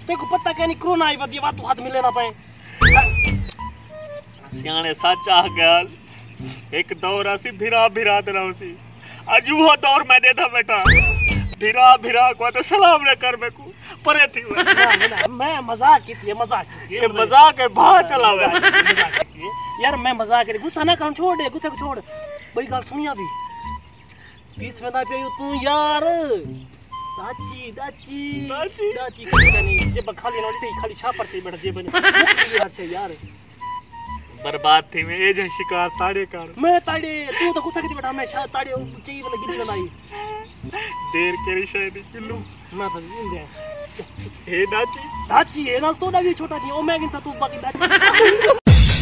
तेको पता क्या नहीं कोरोना आई वदी बात तू हाथ मिले ना पाए सियाने सच आ गल एक दौर आसी भिरा भिरा दरासी आज वो दौर मैं देता बेटा भिरा भिरा को तो सलाम न कर मेको परे थी ना मैं मजाक की थी ये मजाक है बाहर चलावे यार मैं मजाक कर गुस्सा ना कर छोड़ दे गुस्से को छोड़ भाई गल सुनिया भी बीच में ना पे तू यार दाची दाची दाची दाची नहीं जे खाली ना खाली छापर से बैठ जे बने यार से यार बर्बाद थी मैं ए जे शिकार ताड़े कर मैं ताड़े तू तो गुस्सा की बैठा मैं शायद ताड़े चाहिए वाला गिरी बनाई देर केरी शायद किलो मैं तो इंदे हे दाची दाची है ना तो भी छोटा थी ओ मैं गिनता तू बाकी दाची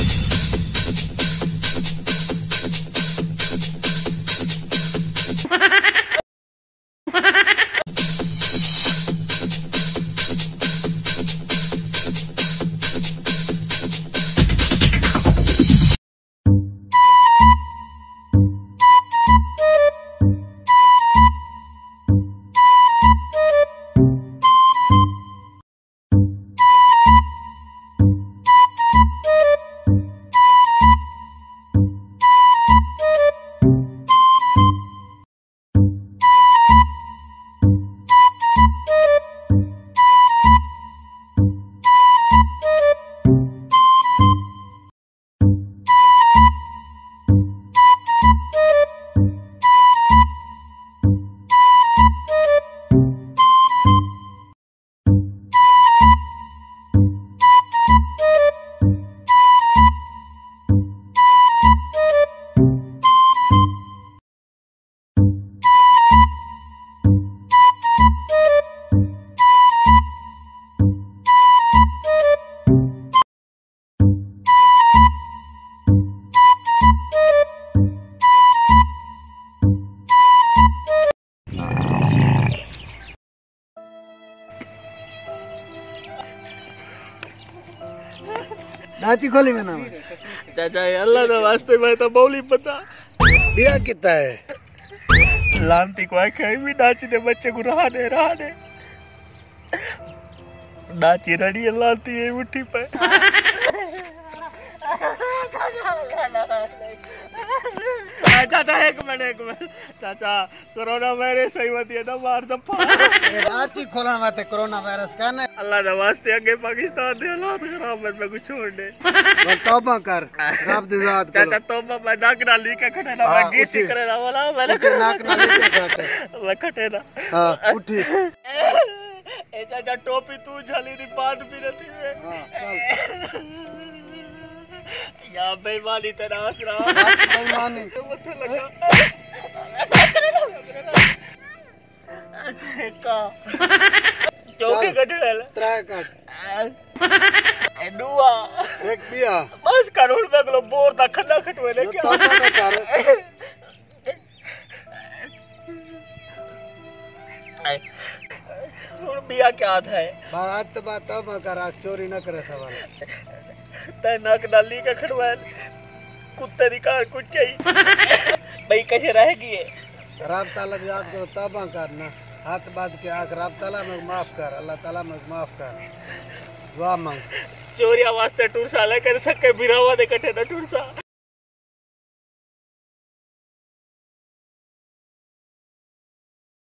दाची खोली में नाम चाचा अल्लाह दा वास्ते मैं तो बोली पता बिया कितना है लांती को कहीं भी दाची दे बच्चे को रहा दे दाची रड़ी लांती है मुट्ठी पे चाचा एक मिनट चाचा कोरोना वायरस सही मत है ना मार दफा दाची खोलने वास्ते कोरोना वायरस का ना अल्लाह दा वास्ते अगे पाकिस्तान दे हालात खराब है मैं कुछ छोड़ दे तौबा कर रब दी जात करो चाचा तौबा मैं नाक ना लीके खड़े ना मैं गीसी करे ना वाला मैंने नाक ना लीके खड़े मैं खटे ना हां उठी ए चाचा टोपी तू झली दी बात भी रहती है हां चल या बेईमानी तेरा आसरा बेईमानी मत लगा का चौके कटे त्रा कट ए दुआ एक बिया बस करोड़ में गलो बोर दा खड्डा खटवे ले क्या तौबा कर और बिया क्या था बात तो बात तौबा कर आज चोरी न करे सवाल ते नक डाली का खड़वा कुत्ते दी कार कुछ चाहिए भाई कैसे रहेगी ये रब ताला याद करो तौबा करना हाथ बात के आख रब ताला में माफ कर अल्लाह ताला में माफ कर दुआ मांग चोरिया वास्ते टुरसा लेकर सके बिरावा दे कटे ना टुरसा